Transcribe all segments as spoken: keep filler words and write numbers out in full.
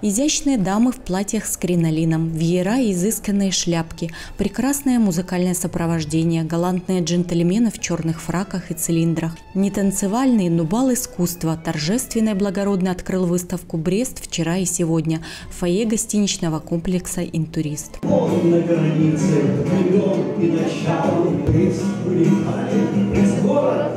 Изящные дамы в платьях с кринолином, веера и изысканные шляпки, прекрасное музыкальное сопровождение, галантные джентльмены в черных фраках и цилиндрах. Не танцевальный, но бал искусства торжественно и благородно открыл выставку «Брест» вчера и сегодня в фойе гостиничного комплекса «Интурист». Он на границе времен и начал, Брест улетает, Брест город,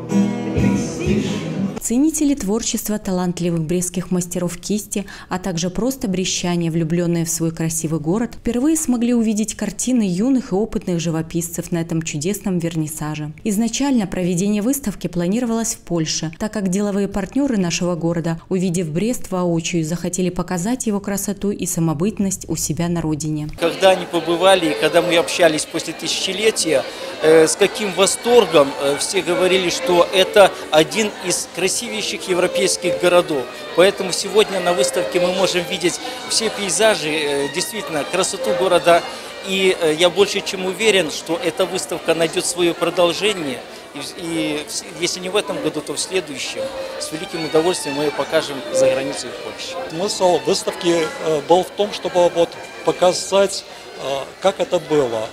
престиж. Ценители творчества талантливых брестских мастеров кисти, а также просто брестчане, влюбленные в свой красивый город, впервые смогли увидеть картины юных и опытных живописцев на этом чудесном вернисаже. Изначально проведение выставки планировалось в Польше, так как деловые партнеры нашего города, увидев Брест воочию, захотели показать его красоту и самобытность у себя на родине. Когда они побывали, когда мы общались после тысячелетия, э, с каким восторгом э, все говорили, что это один из красивейших красивейших европейских городов. Поэтому сегодня на выставке мы можем видеть все пейзажи, действительно, красоту города. И я больше чем уверен, что эта выставка найдет свое продолжение. И если не в этом году, то в следующем. С великим удовольствием мы ее покажем за границей в Польше. Смысл выставки был в том, чтобы вот показать, как это было.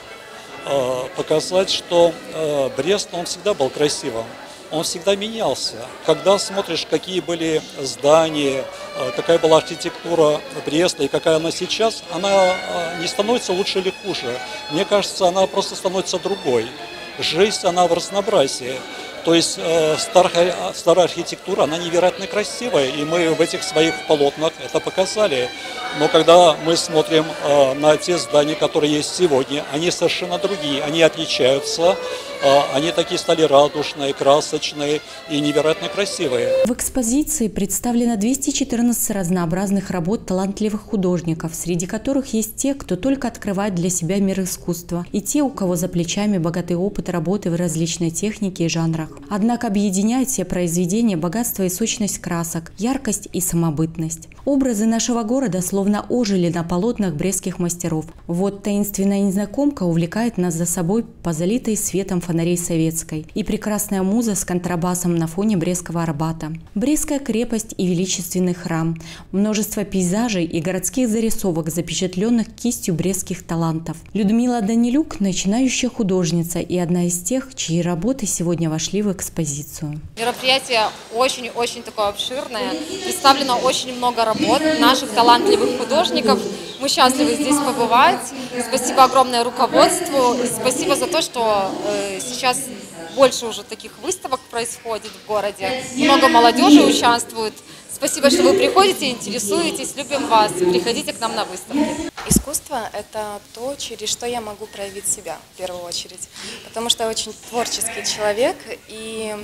Показать, что Брест, он всегда был красивым. Он всегда менялся. Когда смотришь, какие были здания, какая была архитектура Бреста и какая она сейчас, она не становится лучше или хуже. Мне кажется, она просто становится другой. Жизнь, она в разнообразии. То есть старая, старая архитектура, она невероятно красивая, и мы в этих своих полотнах это показали. Но когда мы смотрим на те здания, которые есть сегодня, они совершенно другие, они отличаются. Они такие стали радужные, красочные и невероятно красивые. В экспозиции представлено двести четырнадцать разнообразных работ талантливых художников, среди которых есть те, кто только открывает для себя мир искусства, и те, у кого за плечами богатый опыт работы в различной технике и жанрах. Однако объединяют все произведения богатство и сочность красок, яркость и самобытность. Образы нашего города словно ожили на полотнах брестских мастеров. Вот таинственная незнакомка увлекает нас за собой по залитой светом фонарей Советской и прекрасная муза с контрабасом на фоне Брестского Арбата. Брестская крепость и величественный храм, множество пейзажей и городских зарисовок, запечатленных кистью брестских талантов. Людмила Данилюк – начинающая художница и одна из тех, чьи работы сегодня вошли в экспозицию. Мероприятие очень-очень такое обширное, представлено очень много работ наших талантливых художников. Мы счастливы здесь побывать. Спасибо огромное руководству. Спасибо за то, что э, сейчас больше уже таких выставок происходит в городе. Много молодежи участвует. Спасибо, что вы приходите, интересуетесь, любим вас. Приходите к нам на выставки. Искусство – это то, через что я могу проявить себя в первую очередь. Потому что я очень творческий человек, и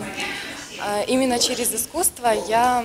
э, именно через искусство я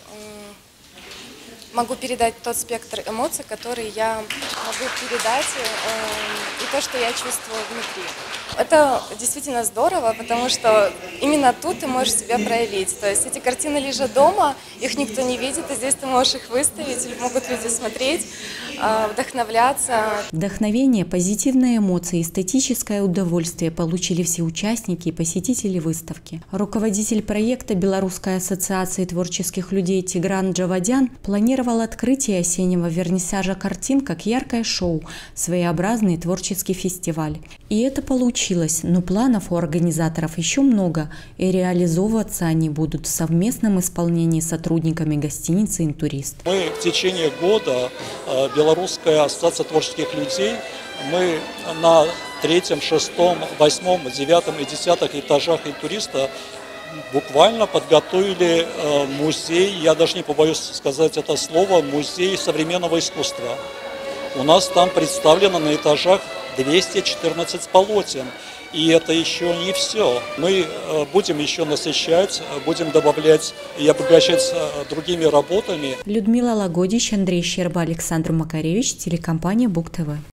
могу передать тот спектр эмоций, которые я могу передать, э, и то, что я чувствую внутри. Это действительно здорово, потому что именно тут ты можешь себя проявить. То есть эти картины лежат дома, их никто не видит, и здесь ты можешь их выставить, могут люди смотреть, э, вдохновляться. Вдохновение, позитивные эмоции, эстетическое удовольствие получили все участники и посетители выставки. Руководитель проекта Белорусской ассоциации творческих людей Тигран Джавадян планировал открытие осеннего вернисажа картин как яркое шоу, своеобразный творческий фестиваль. И это получилось, но планов у организаторов еще много, и реализовываться они будут в совместном исполнении с сотрудниками гостиницы «Интурист». Мы в течение года, Белорусская ассоциация творческих людей, мы на третьем, шестом, восьмом, девятом и десятом этажах «Интуриста» буквально подготовили музей, я даже не побоюсь сказать это слово, музей современного искусства. У нас там представлено на этажах двести четырнадцать полотен. И это еще не все. Мы будем еще насыщать, будем добавлять и обогащать другими работами. Людмила Лагодич, Андрей Щерба, Александр Макаревич, телекомпания Бук ТВ.